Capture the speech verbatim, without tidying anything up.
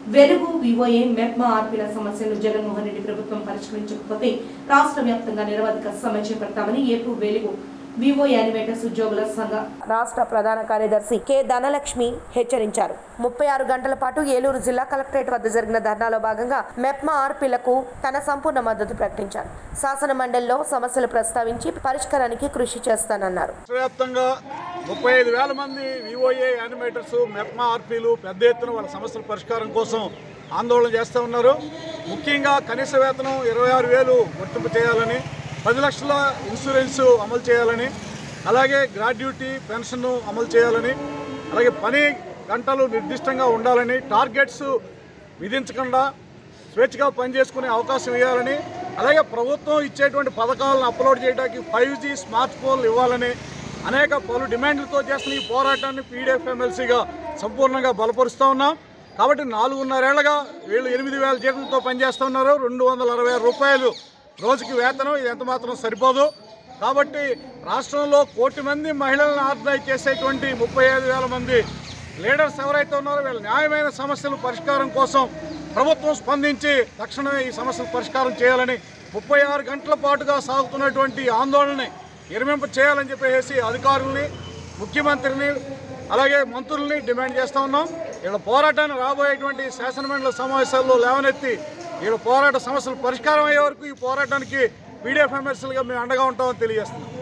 వెలుగు వివోఏ మెప్మా ఆర్పీల సమస్యలను జగన్మోహన్ రెడ్డి ప్రభుత్వం పరిష్కరించకపోతే రాష్ట్ర వ్యాప్తంగా నిరవధిక సమ్మె చేపడతామని ఏపీ వెలుగు వివో యానిమేటర్స్ ఉద్యోగుల సంఘ రాష్ట్ర ప్రధాన కార్యదర్శి కె ధనలక్ష్మి హెచ్చరించారు. ముప్పై ఆరు గంటల పాటు ఏలూరు జిల్లా కలెక్టరేట్ వద్ద జరిగిన ధర్నాలో భాగంగా మెప్మా ఆర్పీలకు తన సంపూర్ణ మద్దతు ప్రకటించారు. శాసన మండలిలో సమస్యలు ప్రస్తావించి పరిష్కారానికి కృషి చేస్తానన్నారు. వ్యాప్తంగా ముప్పై ఐదు వేల మంది వివోఏ యానిమేటర్స్ మెప్మా ఆర్పీలు పెద్ద ఎత్తున వాళ్ళ సమస్యల పరిష్కారం కోసం ఆందోళన చేస్తూ ఉన్నారు. ముఖ్యంగా కనీస వేతనం ఇరవై ఆరు వేలు వర్తింపు చేయాలని, పది లక్షల ఇన్సూరెన్స్ అమలు చేయాలని, అలాగే గ్రాడ్యుటీ పెన్షన్ అమలు చేయాలని, అలాగే పని గంటలు నిర్దిష్టంగా ఉండాలని, టార్గెట్స్ విధించకుండా స్వేచ్ఛగా పనిచేసుకునే అవకాశం ఇవ్వాలని, అలాగే ప్రభుత్వం ఇచ్చేటువంటి పథకాలను అప్లోడ్ చేయడానికి ఫైవ్ జీ స్మార్ట్ ఫోన్లు ఇవ్వాలని అనేక పలు డిమాండ్లతో చేస్తున్న ఈ పోరాటాన్ని పీడీఎఫ్ ఎమ్మెల్సీగా సంపూర్ణంగా బలపరుస్తూ ఉన్నాం. కాబట్టి నాలుగున్నరేళ్లుగా వీళ్ళు ఎనిమిది వేల జీతంతో పనిచేస్తూ ఉన్నారు. రెండు వందల అరవై ఆరు రూపాయలు రోజుకి వేతనం, ఇది ఎంత మాత్రం సరిపోదు. కాబట్టి రాష్ట్రంలో కోటి మంది మహిళలను ఆర్గనైజ్ చేసేటువంటి ముప్పై ఐదు వేల మంది లీడర్స్ ఎవరైతే ఉన్నారో వీళ్ళ న్యాయమైన సమస్యల పరిష్కారం కోసం ప్రభుత్వం స్పందించి తక్షణమే ఈ సమస్యల పరిష్కారం చేయాలని, ముప్పై ఆరు గంటల పాటుగా సాగుతున్నటువంటి ఆందోళనని విరమింప చేయాలని చెప్పేసి అధికారుల్ని, ముఖ్యమంత్రిని, అలాగే మంత్రుల్ని డిమాండ్ చేస్తూ ఉన్నాం. వీళ్ళ పోరాటాన్ని రాబోయేటువంటి శాసనమండలి సమావేశాల్లో లేవనెత్తి వీళ్ళ పోరాట సమస్యలు పరిష్కారం అయ్యే వరకు ఈ పోరాటానికి పీడీఎఫ్ ఎమ్మెల్సీలుగా మేము అండగా ఉంటామని తెలియజేస్తున్నాం.